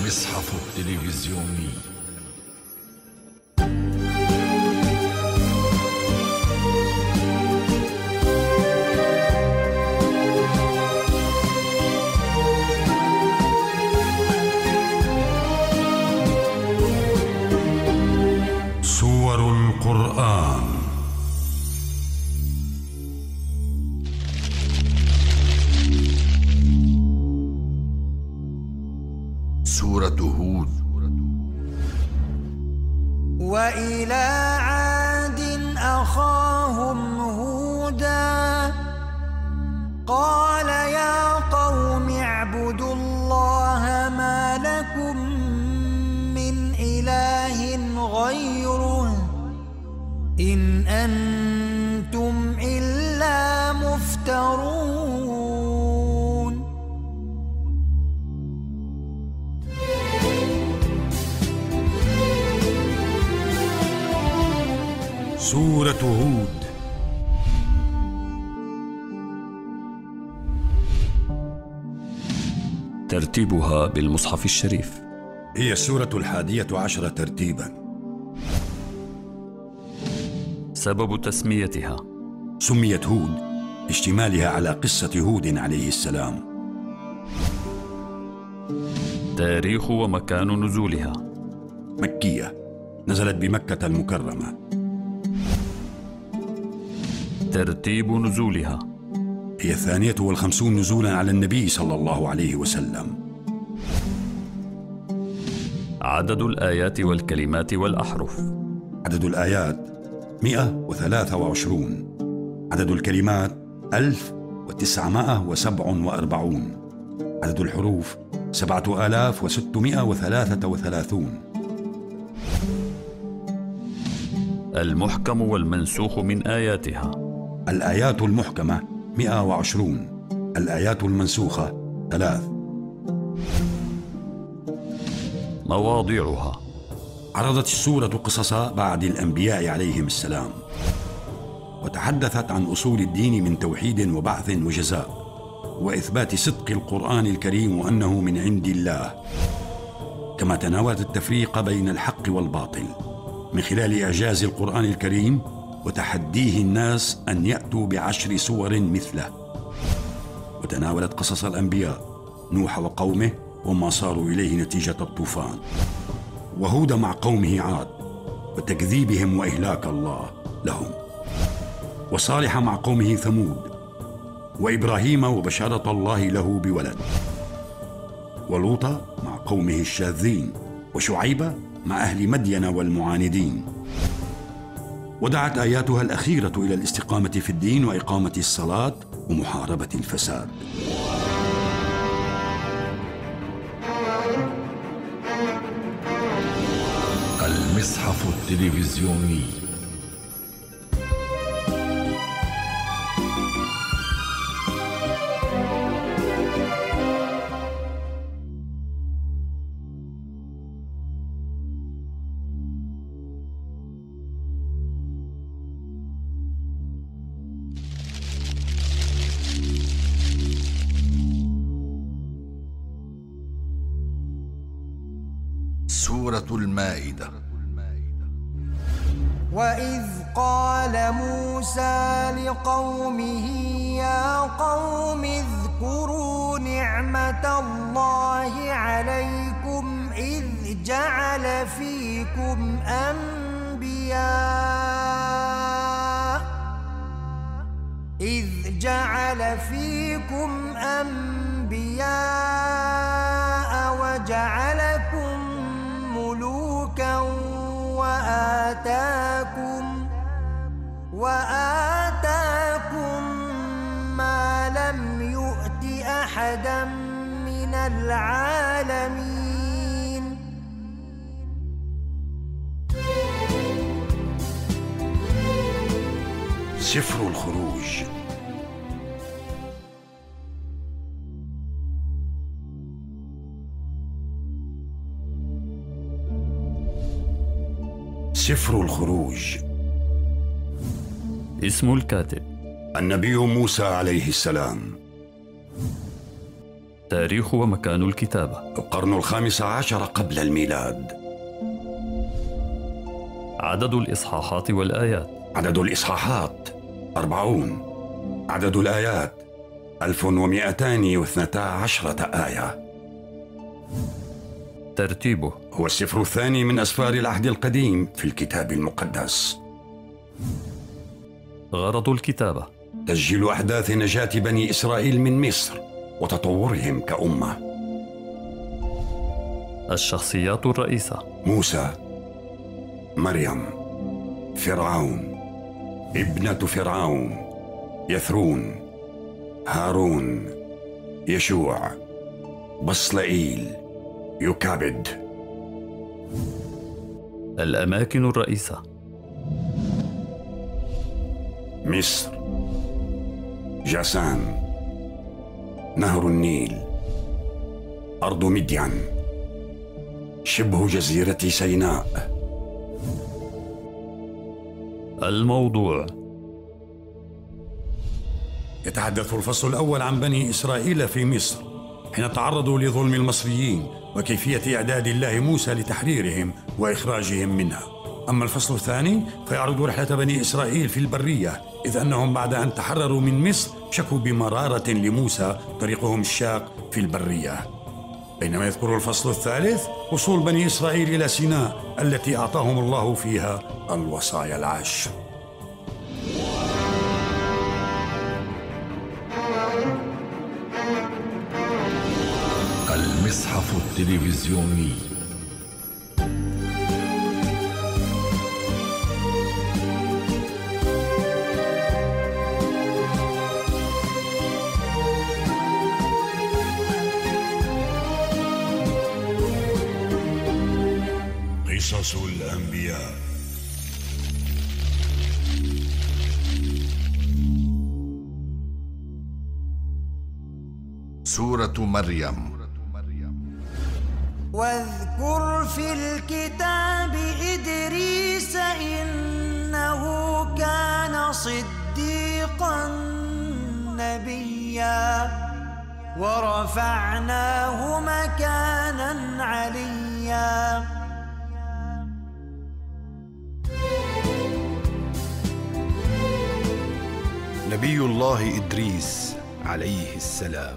المصحف التلفزيوني. صور القرآن. سورة هود. وإلى عاد أخاهم هودا قال يا قوم اعبدوا الله ما لكم من إله غيره إن أنتم إلا مفترون. سورة هود. ترتيبها بالمصحف الشريف. هي السورة 11 ترتيبا. سبب تسميتها: سميت هود اشتمالها على قصة هود عليه السلام. تاريخ ومكان نزولها: مكية، نزلت بمكة المكرمة. ترتيب نزولها: هي 52 نزولا على النبي صلى الله عليه وسلم. عدد الآيات والكلمات والأحرف: عدد الآيات 123، عدد الكلمات 1947، عدد الحروف 7633. المحكم والمنسوخ من آياتها: الآيات المحكمة 120، الآيات المنسوخة 3. مواضيعها: عرضت السورة قصص بعض الأنبياء عليهم السلام، وتحدثت عن أصول الدين من توحيد وبعث وجزاء، وإثبات صدق القرآن الكريم وأنه من عند الله، كما تناولت التفريق بين الحق والباطل من خلال إعجاز القرآن الكريم وتحديه الناس أن يأتوا ب10 سور مثله. وتناولت قصص الأنبياء نوح وقومه وما صاروا إليه نتيجة الطوفان، وهود مع قومه عاد وتكذيبهم وإهلاك الله لهم، وصالح مع قومه ثمود، وإبراهيم وبشارة الله له بولد، ولوط مع قومه الشاذين، وشعيب مع أهل مدين والمعاندين. ودعت آياتها الأخيرة إلى الاستقامة في الدين وإقامة الصلاة ومحاربة الفساد. المصحف التلفزيوني. سورة المائدة. وإذ قال موسى لقومه يا قوم اذكروا نعمة الله عليكم إذ جعل فيكم أنبياء وجعلكم ملوكا وآتاكم ما لم يؤت أحدا من العالمين. سفر الخروج. سفر الخروج. اسم الكاتب: النبي موسى عليه السلام. تاريخ ومكان الكتابة. القرن 15 قبل الميلاد. عدد الإصحاحات والآيات. عدد الإصحاحات 40. عدد الآيات 1212 آية. ترتيبه. هو السفر الثاني من أسفار العهد القديم في الكتاب المقدس. غرض الكتابة. تسجيل أحداث نجاة بني إسرائيل من مصر وتطورهم كأمة. الشخصيات الرئيسة. موسى، مريم، فرعون، ابنة فرعون، يثرون، هارون، يشوع، بصلئيل، يكابد. الأماكن الرئيسة. مصر، جاسان، نهر النيل، أرض مدين، شبه جزيرة سيناء. الموضوع. يتحدث الفصل الأول عن بني إسرائيل في مصر حين تعرضوا لظلم المصريين وكيفية إعداد الله موسى لتحريرهم وإخراجهم منها. أما الفصل الثاني فيعرض رحلة بني إسرائيل في البرية، إذ أنهم بعد أن تحرروا من مصر شكوا بمرارة لموسى طريقهم الشاق في البرية. بينما يذكر الفصل الثالث وصول بني إسرائيل إلى سيناء التي أعطاهم الله فيها الوصايا العشر. المصحف التلفزيوني. قصص الأنبياء. سورة مريم. واذكر في الكتاب إدريس إنه كان صديقا نبيا ورفعناه مكانا عليا. نبي الله إدريس عليه السلام.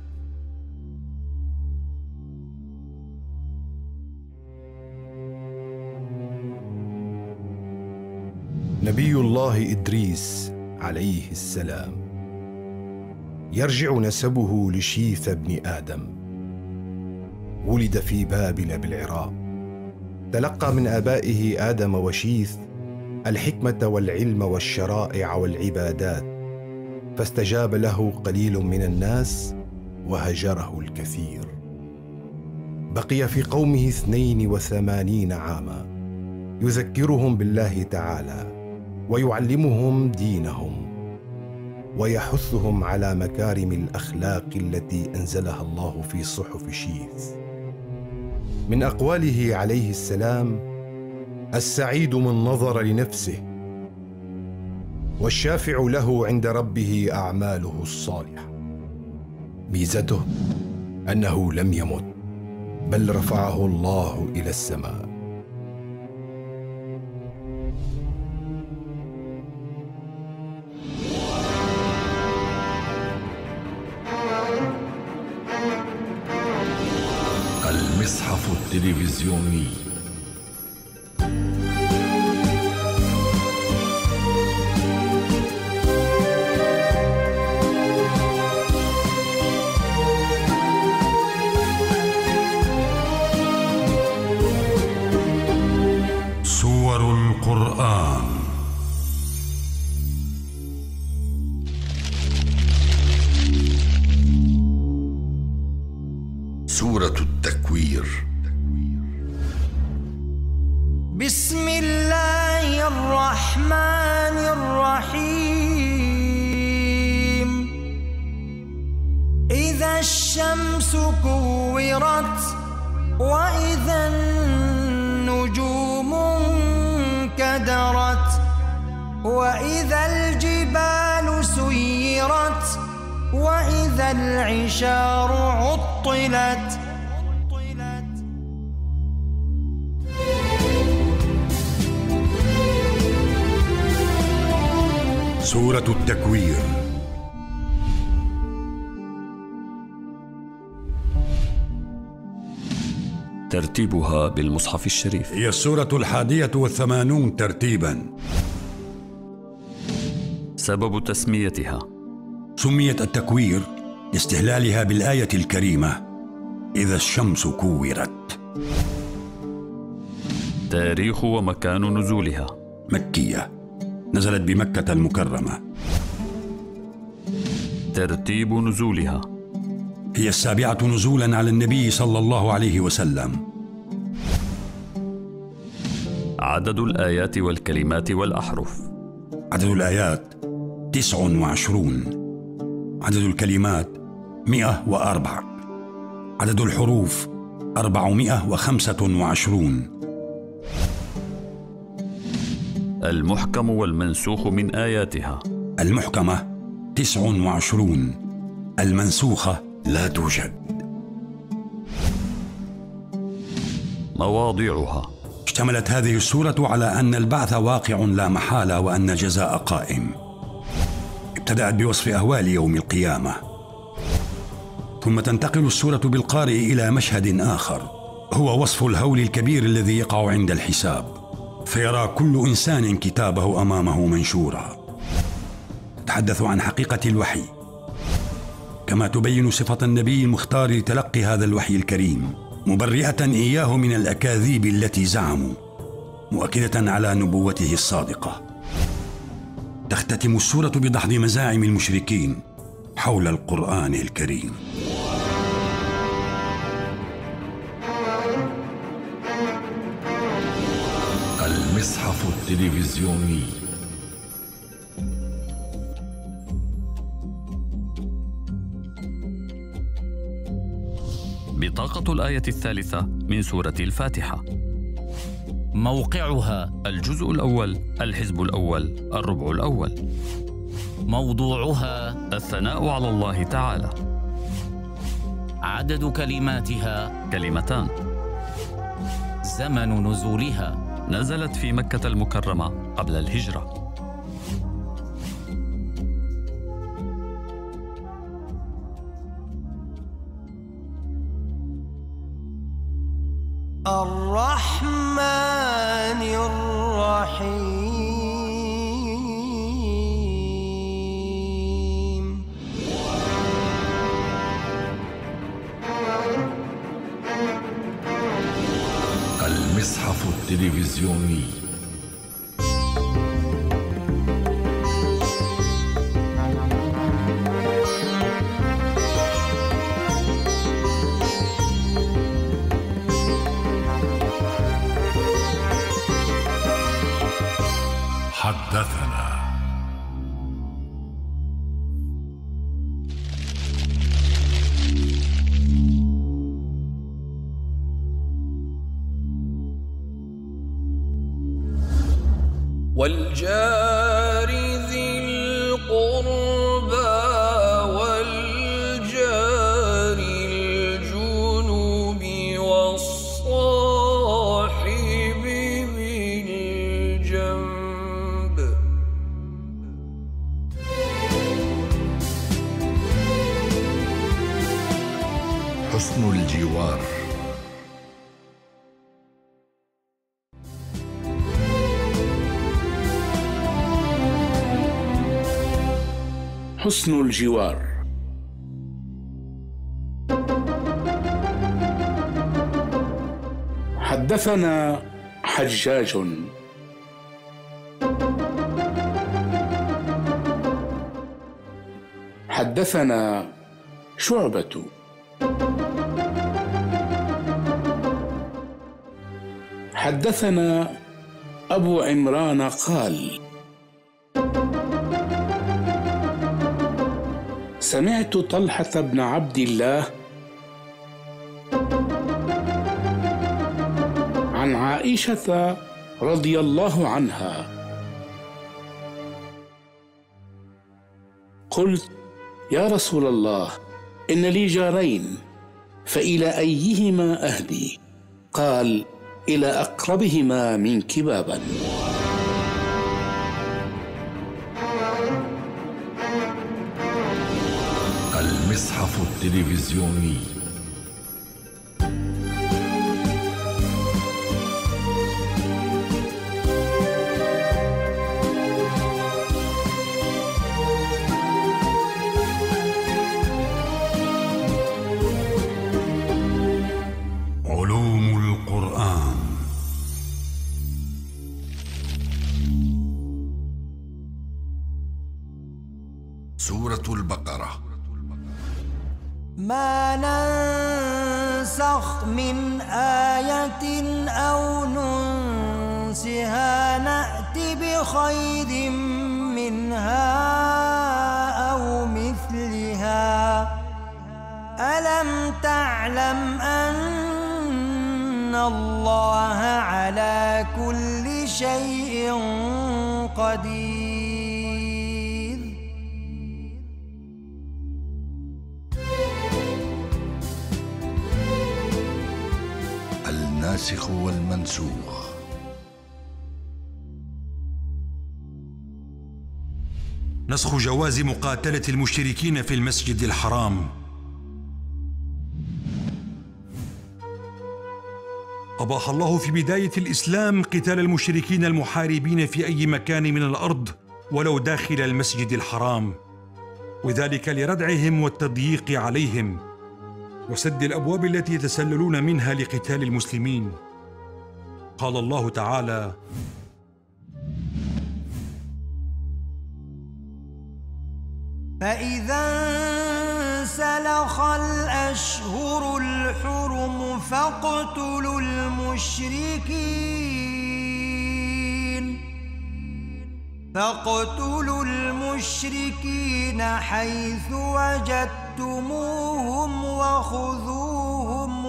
نبي الله إدريس عليه السلام يرجع نسبه لشيث بن آدم. ولد في بابل بالعراق. تلقى من آبائه آدم وشيث الحكمة والعلم والشرائع والعبادات، فاستجاب له قليل من الناس وهجره الكثير. بقي في قومه 82 عاما يذكرهم بالله تعالى ويعلمهم دينهم ويحثهم على مكارم الأخلاق التي أنزلها الله في صحف شيث. من أقواله عليه السلام: السعيد من نظر لنفسه، والشافع له عند ربه أعماله الصالحة. ميزته أنه لم يمت، بل رفعه الله إلى السماء. المصحف التلفزيوني. سور القرآن. سورة التكوير. بسم الله الرحمن الرحيم. إذا الشمس كورت وإذا النجوم انكدرت وإذا الجبال سيرت وإذا وإذا العشار عطلت. سورة التكوير. ترتيبها بالمصحف الشريف. هي السورة 81 ترتيبا. سبب تسميتها: سميت التكوير لاستهلالها بالآية الكريمة إذا الشمس كورت. تاريخ ومكان نزولها: مكية، نزلت بمكة المكرمة. ترتيب نزولها: هي 7 نزولا على النبي صلى الله عليه وسلم. عدد الآيات والكلمات والأحرف: عدد الآيات 29، عدد الكلمات 104، عدد الحروف 425. المحكم والمنسوخ من آياتها: المحكمة 29، المنسوخة لا توجد. مواضعها: اشتملت هذه السورة على أن البعث واقع لا محالة وأن الجزاء قائم. ابتدأت بوصف أهوال يوم القيامة، ثم تنتقل السورة بالقارئ إلى مشهد آخر هو وصف الهول الكبير الذي يقع عند الحساب، فيرى كل إنسان كتابه أمامه منشورا. تتحدث عن حقيقة الوحي، كما تبين صفة النبي المختار لتلقي هذا الوحي الكريم، مبرئة إياه من الأكاذيب التي زعموا، مؤكدة على نبوته الصادقة. تختتم السورة بدحض مزاعم المشركين حول القرآن الكريم. المصحف التلفزيوني. بطاقة الآية 3 من سورة الفاتحة. موقعها: الجزء الأول، الحزب الأول، الربع الأول. موضوعها: الثناء على الله تعالى. عدد كلماتها: 2. زمن نزولها: نزلت في مكة المكرمة قبل الهجرة. الرحمن الرحيم. المصحف التلفزيوني. حدثنا. والجار ذي القربى والجار الجنوب والصاحب بالجنب. حسن الجوار. حسن الجوار. حدثنا حجاج حدثنا شعبة حدثنا أبو عمران قال: سمعت طلحة بن عبد الله عن عائشة رضي الله عنها قلت: يا رسول الله، إن لي جارين، فإلى أيهما أهدي؟ قال: إلى أقربهما منك بابا. المصحف التلفزيوني. علوم القرآن. سورة البقرة. ما ننسخ من آية أو ننسها نأت بخير منها أو مثلها. ألم تعلم أن الله على كل شيء قدير. الناسخ والمنسوخ. نسخ جواز مقاتلة المشركين في المسجد الحرام. أباح الله في بداية الإسلام قتال المشركين المحاربين في أي مكان من الأرض ولو داخل المسجد الحرام، وذلك لردعهم والتضييق عليهم وسد الأبواب التي يتسللون منها لقتال المسلمين. قال الله تعالى: فإذا انسلخ الأشهر الحرم فاقتلوا المشركين حيث وجدتموهم وخذوهم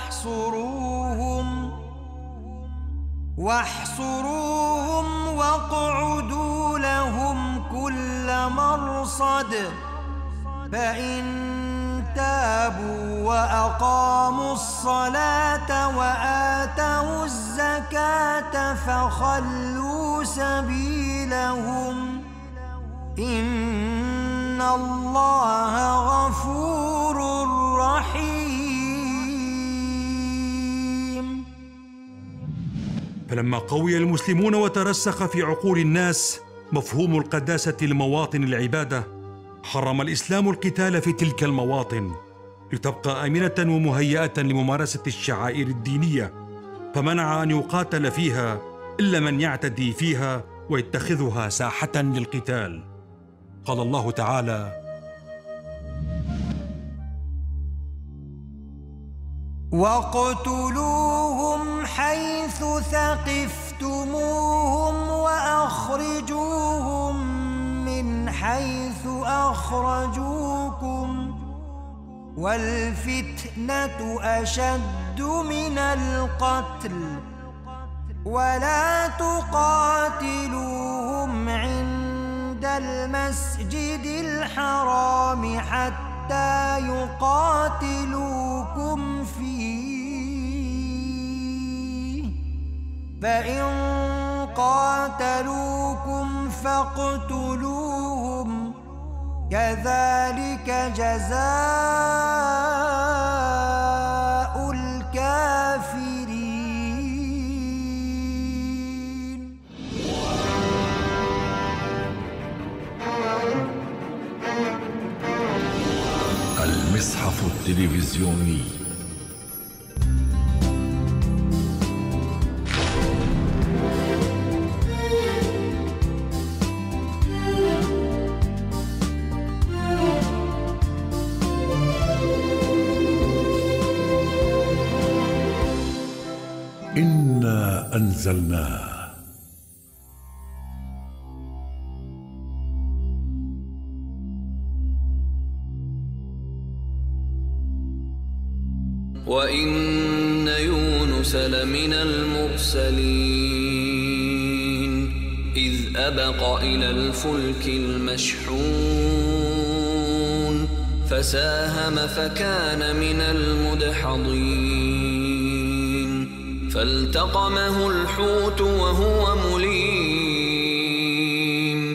واحصروهم واقعدوا لهم كل مرصد. فإن تابوا وأقاموا الصلاة وآتوا الزكاة فخلوا سبيلهم. إن الله غفور رحيم. فلما قوي المسلمون وترسخ في عقول الناس مفهوم القداسة لمواطن العبادة، حرم الإسلام القتال في تلك المواطن لتبقى آمنة ومهيئة لممارسة الشعائر الدينية، فمنع أن يقاتل فيها إلا من يعتدي فيها ويتخذها ساحة للقتال. قال الله تعالى: واقتلوهم حيث ثقفتموهم وأخرجوهم من حيث أخرجوكم والفتنة أشد من القتل ولا تقاتلوهم عند المسجد الحرام حتى يقاتلوكم فيه فإن قاتلوكم فاقتلوهم كذلك جزاء الكافرين. المصحف التلفزيوني. إنا أنزلناه. وإن يونس لمن المرسلين إذ أبق إلى الفلك المشحون فساهم فكان من المدحضين فالتقمه الحوت وهو مليم.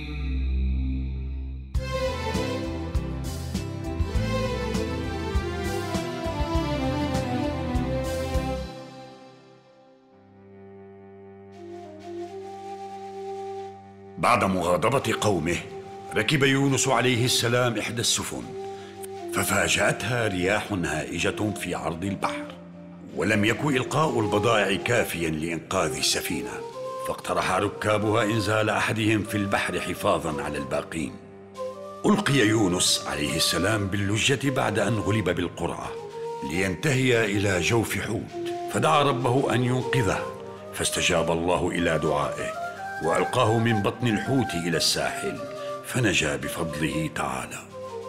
بعد مغاضبة قومه ركب يونس عليه السلام إحدى السفن، ففاجأتها رياح هائجة في عرض البحر، ولم يكن إلقاء البضائع كافيا لإنقاذ السفينة، فاقترح ركابها إنزال أحدهم في البحر حفاظا على الباقين. ألقي يونس عليه السلام باللجة بعد أن غلب بالقرعة لينتهي إلى جوف حوت، فدعا ربه أن ينقذه، فاستجاب الله إلى دعائه وألقاه من بطن الحوت إلى الساحل، فنجا بفضله تعالى.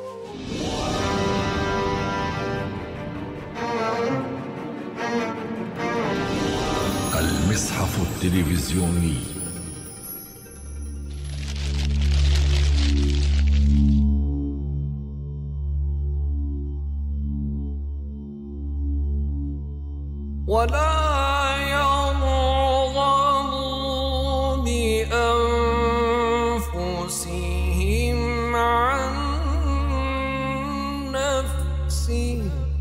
المصحف التلفزيوني. ولا يرغبوا بأنفسهم عن نفسه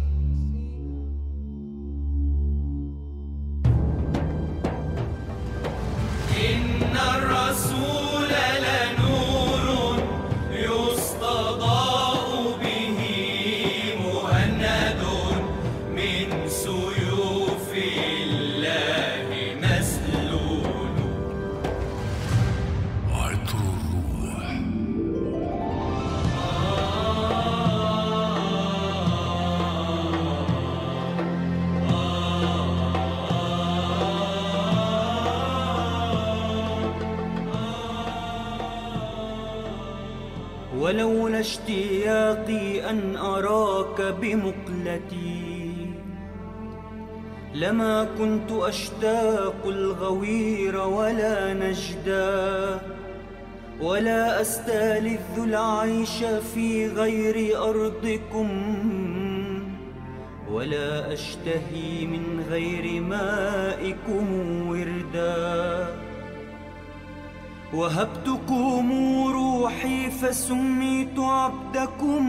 إن الرسول لنور يستضاء به مهند من سيوف الله مسلول. عطر الروح. ولولا اشتياقي أن أراك بمقلتي لما كنت أشتاق الغوير ولا نجدا، ولا أستلذ العيش في غير أرضكم، ولا أشتهي من غير مائكم وردا. وهبتكم روحي فسميت عبدكم،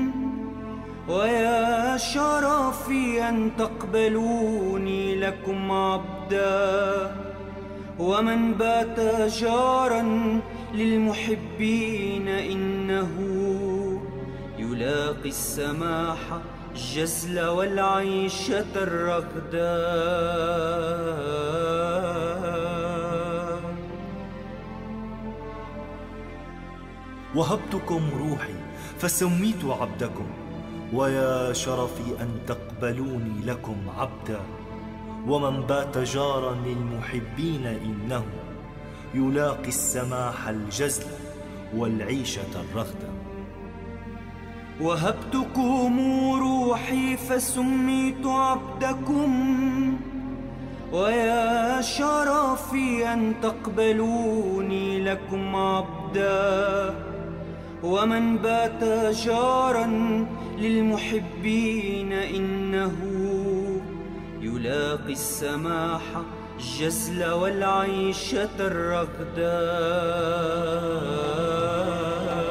ويا شرفي أن تقبلوني لكم عبدا. ومن بات جارا للمحبين إنه يلاقي السماح الجزل والعيشة الرغدا. وهبتكم روحي فسميت عبدكم، ويا شرفي أن تقبلوني لكم عبدا. ومن بات جارا للمحبين إنه يلاقي السماح الجزل والعيشة الرغدا. وهبتكم روحي فسميت عبدكم، ويا شرفي أن تقبلوني لكم عبدا. ومن بات جارا للمحبين إنه يلاقي السماح الجزل والعيشة الرغدا.